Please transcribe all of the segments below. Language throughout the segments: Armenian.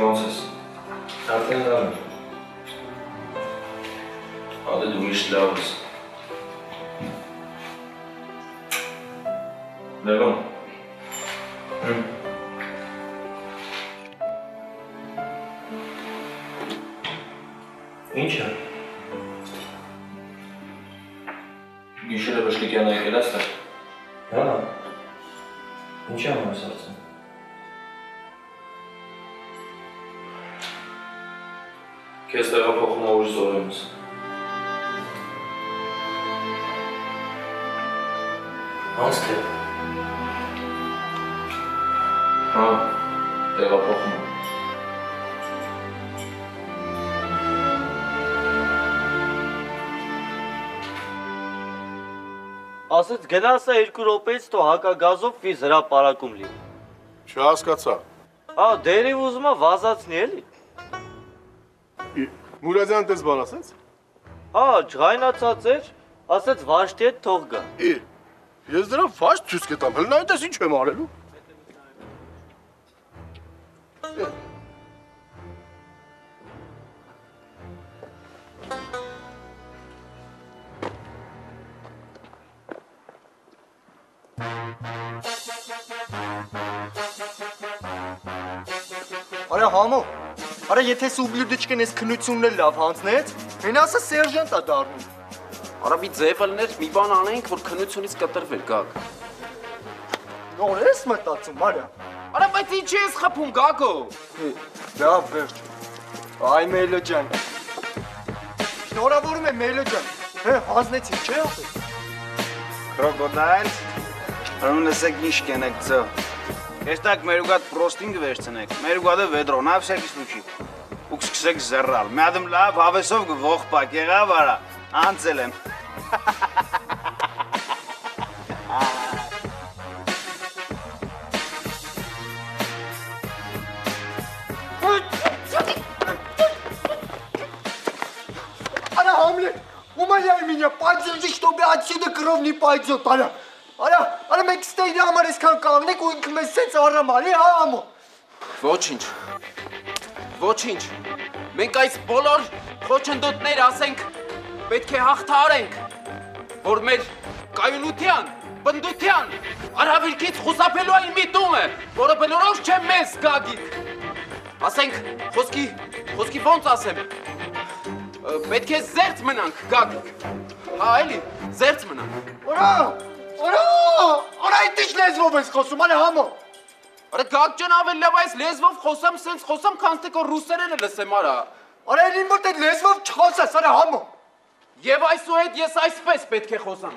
Ոնց ես։ Արդեն լավ եմ։ Ադե դու միշտ լավ ես։ Լևոն։ Ինչ է։ Գիշերը Բշկիկյանը եկել ես տեղ։ Հա։ Ինչ եմ այս հարցում։ Քեզ տեղափոխում ուժ զորեմս։ Ոնց թե։ Հա, տեղափոխում։ Ասեց գնաս 2 րոպեից թո հակագազով վիզ հրապարակում լինի։ Չհասկացա։ Հա, դերիվ ուզում է վազացնի էլի։ Մուրադյան տես բան ասեց։ Հա, ջղայնացած էր, ասեց Վաշտի հետ թող գա։ Ես դրան վաշտ ցույց կտամ, հլն այնտես ինչ եմ արելու։ Արա համո, արա եթե սուբլյուդիչկեն ես քնությունն էլ լավ հանցնեց, հեն ասա սերժանտ է դառնում։ Արա մի ձևալներ մի բան անենք, որ քնությունից կտրվել գակ։ Նոր ես մտածում, արա։ Արա բայց ինչ ես խփում գակո։ Լավ վերջ։ Այ Մելո ջան։ Շնորհավորում եմ Մելո ջան։ Հե, հանձնեցի, չէ՞ ապե։ Crocodile, լսեք ինչ կենեք ձո։ Ես так մեր ուղատ պրոստինգ վերցնեք, մեր ուղատը վեդրո, նա всякий случай։ Ու սկսեք զեռալ, մի ադմ լավ հավեսով գողպակ եղավ արա, անցել եմ։ Аля, Хамлет, умоляй меня, подержи, чтобы отсюда кровь не пойдет, Аля. Արա մենք ստեյնի համար այսքան կաղնեք ու ինքը մեզ սենց առամալի, հա ամո։ Ոչինչ, մենք այս բոլոր խոչընդոտներ ասենք, պետք է հաղթահարենք, որ մեր կայունության, բնդության, արհավիրքից խուսափելու այն միտումը, որը բնորոշ չէ մեզ գագիկ։ Ասենք, խոսքի ոնց ասեմ, պետք է զերծ մնանք գագիկ, հա էլի, զերծ մնանք։ Արա այդ ինչ լեզվով ես խոսում, արա համո։ Արա գակ ջան ավել լավ այս լեզվով խոսամ, սենց խոսամ, քանց թե կոր ռուսերենը լսեմ արա։ Արա էլ իմ մոտ այդ լեզվով չխոսես, արա համո։ Եվ այսուհետ ես այսպես պետք է խոսամ։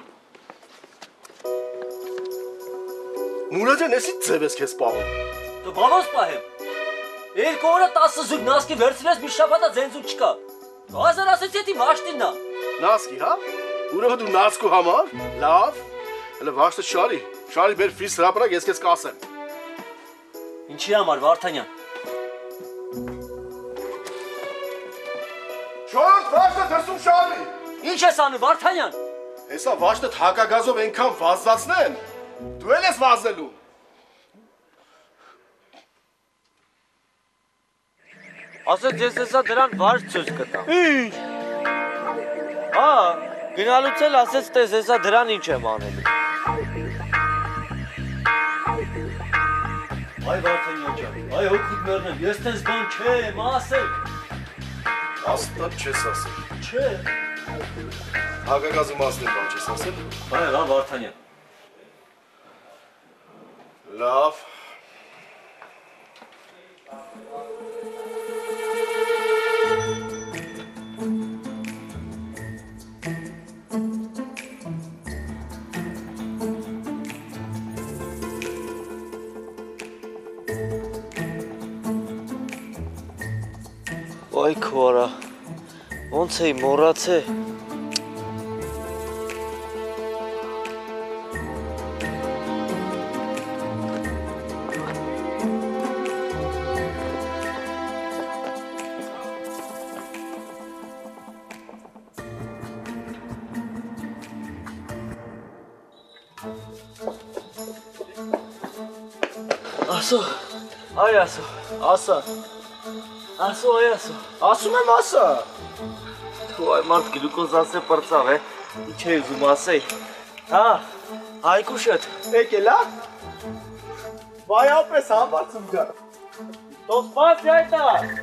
Մուրադյան, եսի ձև ես քեզ պահում։ Դու բանոց պահեմ։ 2 օրը 10 զուգ նասկի վերցրես մի շաբաթա ձենձու չկա։ Հազար ասեց եթի Վաշտինն է։ Նասկի, հա։ Ուրեմն դու նասկու համար, լավ։ Հələ վաշտը շարի բեր ֆիս հրապարակ ես քեզ կասեմ։ Ինչի համար Վարդանյան։ Շորդ վաշտը դրսում շարի։ Ինչ ես անում Վարդանյան։ Հեսա վաշտը հակագազով այնքան վազացնեն, դու էլ ես վազելու։ Ասեց ես հեսա դրան վարժ ցույց կտամ։ Ինչ։ Հա, գնալուց էլ ասեց տես հեսա դրան ինչ եմ անելու։ Այ Վարդանյան ջան, այ հոգուտ մեռնեմ, ես տես բան չեմ ասել։ Աստատ չես ասել։ Չէ։ Հակագազի մասն բան չես ասել։ Այ լավ Վարդանյան։ Լավ։ Այ քորա, ոնց էի մոռացե։ Ասո, այ ասո, Ասա։ Ասո այ ասո։ Ասում եմ ասա։ Դու այ մարդ գլուկոզ ասե պրծավ է։ Ինչ է ուզում ասեի։ Հա, Հայկուշետ։ Եկել է։ Բայապես համարցում գա։ Դու սպասի այտա։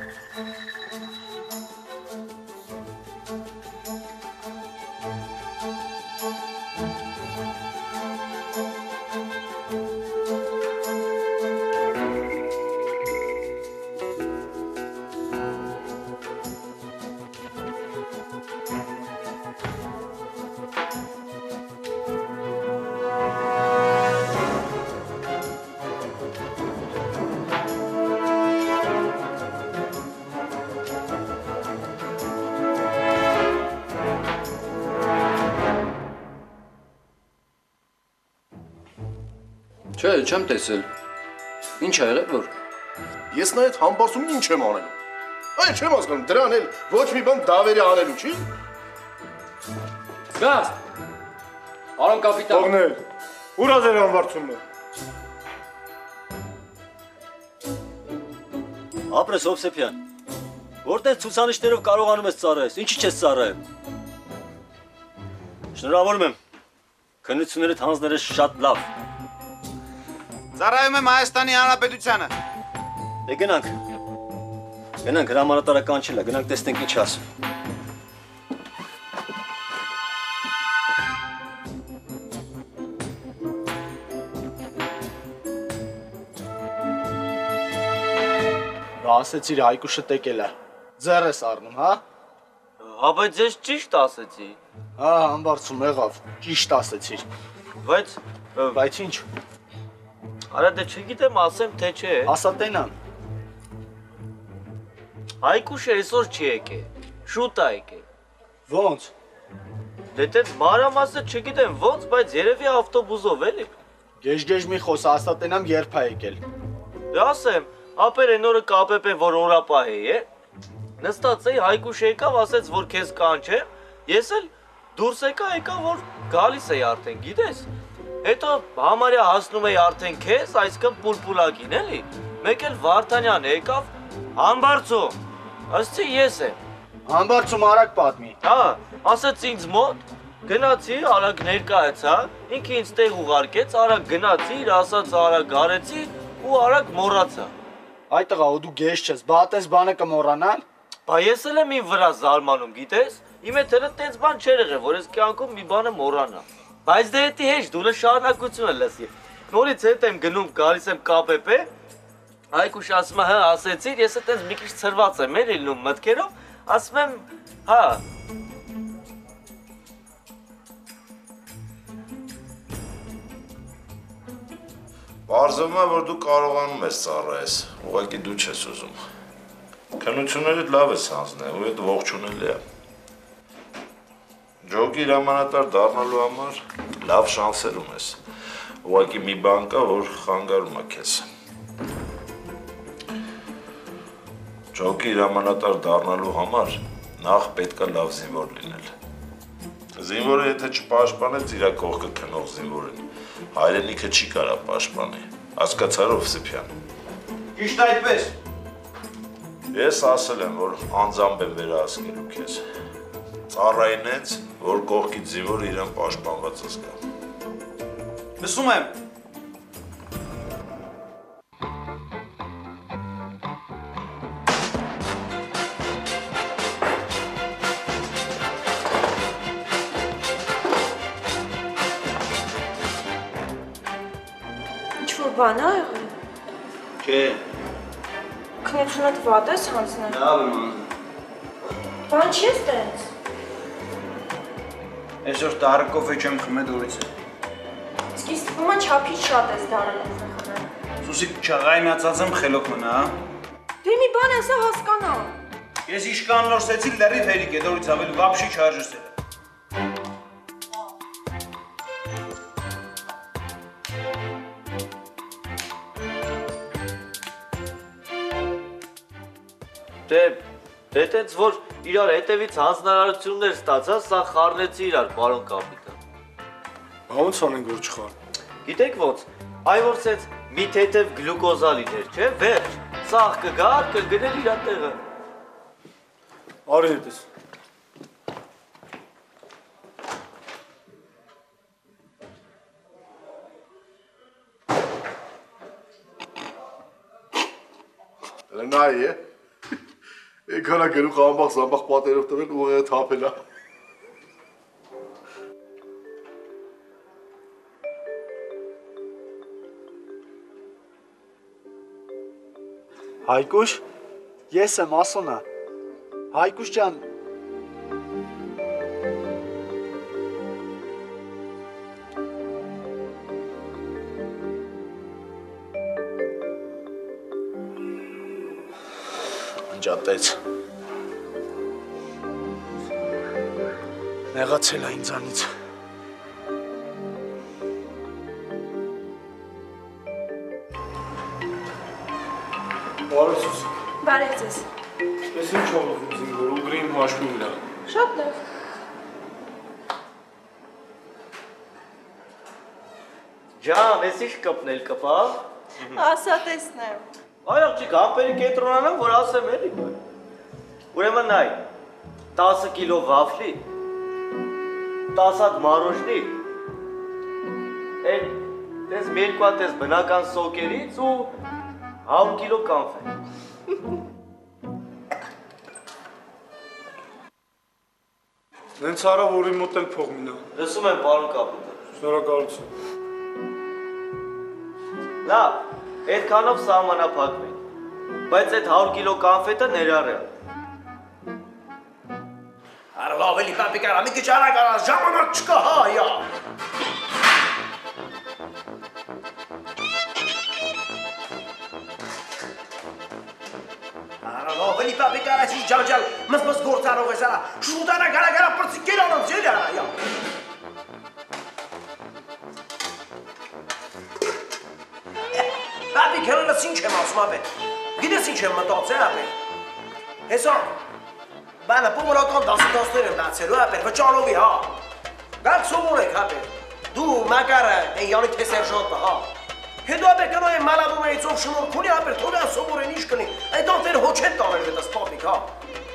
Չէ, չեմ տեսել։ Ինչ ա եղել որ։ Ես նա այդ համբարձումն ինչ եմ անելու։ Այն չեմ հասկանում, դրան էլ ոչ մի բան դավերի անելու չի։ Գազ։ Արոն կապիտան։ Թողնել։ Ուր ա ձեր համարցումը։ Ապրես Հովսեփյան, որտեղ ցուցանիշներով կարողանում ես ծառայես, ինչի չես ծառայում։ Շնորհավորում եմ, քննություններդ հանձնել ես շատ լավ։ Ծառայում եմ Հայաստանի Հանրապետությանը։ Դե գնանք հրամանատարական չելա, գնանք տեսնենք ինչ ասում։ Ասեցիր Հայկուշը տեկել է։ Ձեռ ես առնում, հա։ Հա, բայց ես ճիշտ ասեցի։ Հա, համբարձում եղավ, ճիշտ ասեցիր։ Բայց ինչ։ Արա դե չգիտեմ ասեմ թե չէ։ Ասա տենան։ Հայկուշը այսօր չի եկել։ Շուտ ա եկել։ Ոնց։ Դե տենց մանրամասը չգիտեմ ոնց, բայց երևի ավտոբուսով էլի։ Գեժ մի խոս, ասա տենամ երբ ա եկել։ Դե ասեմ, ապեր այն օրը կապեպ որ օրապահ է, նստած էի Հայկուշը եկավ, ասեց որ քեզ կանչեմ, ես էլ դուրս եկա որ գալիս էի արդեն, գիտես։ Հետո համարյա հասնում էի արդեն քեզ, այսքան պուլպուլակին էլի։ Մեկ էլ Վարդանյան եկավ, համբարձում։ Ասեցի ես եմ։ Համբարձում արագ պատմի։ Հա, ասեց ինձ մոտ, գնացի, արագ ներկայացա, ինքը ինձ տեղ ուղարկեց, արագ գնացի, իր ասած արագ արեցի ու արագ մոռացա։ Այ տղա, ու դու գեշ չես, բատես բանը կմոռանալ։ Բա ես էլ եմ իմ վրա զարմանում, գիտես։ Իմ հետ հենց տենց բան չէր եղել, որ ես կյանքում մի բանը մոռանամ։ Բայց դե էդի հեչ, դու շարունակությունը լսի։ Նորից հետ եմ գնում, գալիս եմ ԿՊՊ, Հայկուշ ասում է, հա, ասեցիր, ես էլ տենց մի քիչ ցրված եմ, էլի լինում մտքերով, ասում եմ, հա։ Պարզվում է, որ դու կարողանում ես ծառայես, ուղղակի դու չես ուզում։ Քննություններդ լավ ես հանձնել, ու այդ ողջունելի է։ Ջոկի հրամանատար դառնալու համար լավ շանսեր ունես։ Ուղղակի մի բան կա, որ խանգարում է քեզ։ Ջոկի հրամանատար դառնալու համար նախ պետք է լավ զինվոր լինել։ Զինվորը եթե չպաշտպանեց իր կողքը քնող զինվորին, հայրենիքը չի կարա պաշտպանի։ Հասկացար Հովսեփյան։ Ճիշտ այդպես։ Ես ասել եմ, որ անձամբ եմ վերահսկելու քեզ։ Ծառային հենց, որ կողքից զինվորը իրեն պաշտպանված զգա։ Լսում եմ։ Ինչ-որ բան ա եղել։ Չէ, Քննությունդ վատ ես հանձնել։ լավ եմ անձնել։ Բան չի ես տենց։ Այսօր տարը կոֆե չեմ խմել դուրից է։ Իսկ ինձ թվում է չափից շատ ես դարել խմել։ Սուսիկ չաղայնացած եմ խելոք մնա, հա։ Դե մի բան ասա հասկանա։ Ես իշկան լորսեցի լրիվ հերիք է, դորից ավելի վապշի չարժսել։ Դե տենց որ իրար հետևից հանձնարարություններ ստացա, սա խառնեցի իրար, պարոն կապիտան։ Ոնց անենք որ չխառ։ Գիտեք ոնց, այ որ սենց մի թեթև գլուկոզա լիներ, չէ, վերջ, Սաղ կգար, կգնել իր տեղը։ Արի հետս։ Նայ է։ Եկարա գերու խամբախ զամբախ պատերով տվել ուղեղը թափելա։ Հայկուշ, ես եմ Ասոնա։ Հայկուշ ջան, Անջատեց։ Նեղացել է ինձանից։ Բարև Սուսիկ։ Բարև ձեզ։ Ես ինչ ողողում զինվոր, ուգրի իմ հաշվում նա։ Շատ լավ։ Ջան, ես ինչ կպնել կպավ։ Ասա տեսնեմ։ Այ աղջիկ, ամպերի կենտրոնանամ, որ ասեմ էլի։ Ուրեմն նայ, 10 կիլո վաֆլի, 10 հատ մարոժնի, այդ տես մի երկու հատ տես բնական սոկերից ու 100 կիլո կանֆե։ Նենց արա, որ իմ մոտ էլ փող մինա։ Լսում եմ, պարոն կապիտան։ Շնորհակալություն։ Լավ, այդքանով սահմանափակվենք, բայց այդ 100 կիլո կանֆետը ներառյալ։ Արա լավ էլի պապիկ արա, մի քիչ արագ արա, ժամանակ չկա, հա, յա։ Արա լավ էլի պապիկ արա, չի ջանջալ, մս գործարող ես արա, շուտ արագ արագ արա, պրծիկ էլ անոնց էլ արա, յա։ Պապիկ հելնս ինչ եմ ասում ապետ, գիտես ինչ եմ մտածել ապետ, հեսա, բանը պոմորական դասներ եմ բացելու ապեր, վճարովի, հա, գալք սովորեք ապեր, դու մակարը են յանի թեսերժոտը, հա, հետո ապեր կնո են մալաբում էի ծով շնոր քունի ապեր, թող են սովոր են ինչ կնի, այդ անտեր հոչ են տանել վետս պապիկ, հա։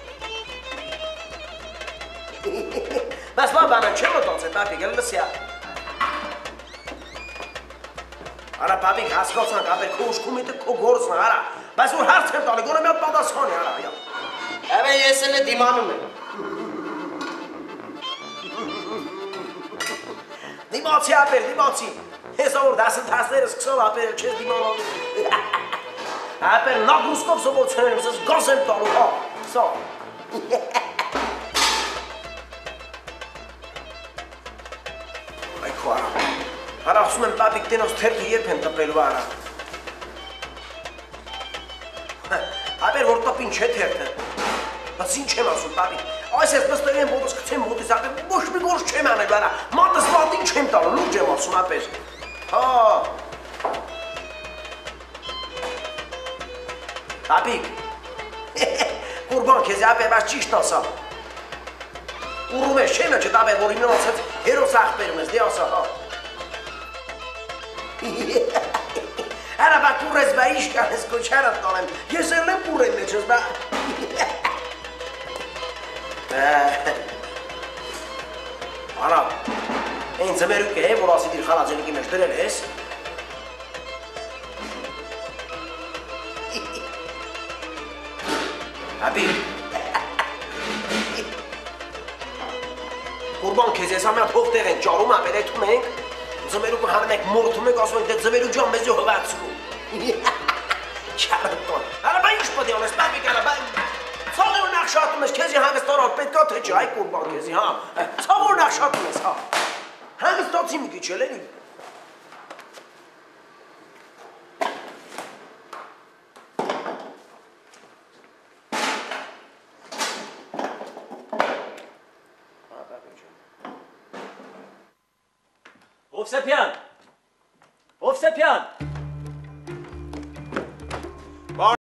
Բայց լավ բանը չեմ մտածել պապիկ, էլ լսյա։ Արա պապիկ հասկացանք ապեր քո ուշքումիտը քո գործն է, արա, բայց որ հարց եմ տալի, գոնը մի հատ պատասխան է, արա, Ebe ես էլ է դիմանում եմ։ Դիմացի ապեր, դիմացի։ Հեսա որ դասընթացները սկսող ապեր չես դիմանում։ Ապեր նագրուսկով սովորցնել եմ, սս գազ եմ տալու, հա, սա։ Այ քո արա։ Արա ասում եմ պապիկ տենոս թերթը երբ են տպելու արա։ Ապեր որ տպին չէ թերթը։ Բայց ինչ եմ ասում, պապիկ, այս ես նստել եմ ոտս կցեմ ոտիս ապեր, ոչ մի գործ չեմ անել արա, մատս մատին չեմ տալու, լուրջ եմ ասում ապեր, հա, պապիկ, կուրբան քեզի ապեր, բայց ճիշտ ասա, ուռում ես չեմ է չտ ապեր, որ իմն ասեց, հերոս աղբերում ես, դե ասա, հա, արա բա կուրես բա ինչ կանես կոչարը տանեմ, ես էլ եմ կուրեմ մեջս բա, Արա, այն ձմերուկ է, որ ասի դիր խալաձենիկի մեջ դրել ես։ Հապի, կուրբան քեզ ես ամյա փող տեղ են ճարում ապեր էթում ենք, ձմերուկը հանում ենք մորթում ենք, ասում ենք դե ձմերուկ ջան մեզ յո հվացում։ Չարդոն, արա բա ինչ պտի անես, պապիկ արա, բա Ցավոր նախշատում ես, քեզի հանգստանալ պետքա թե չէ, այ կուրբան քեզի, հա։ Ցավոր նախշատում ես, հա։ Հանգստացի մի քիչ էլ էլի։ Հովսեփյան։ Հովսեփյան։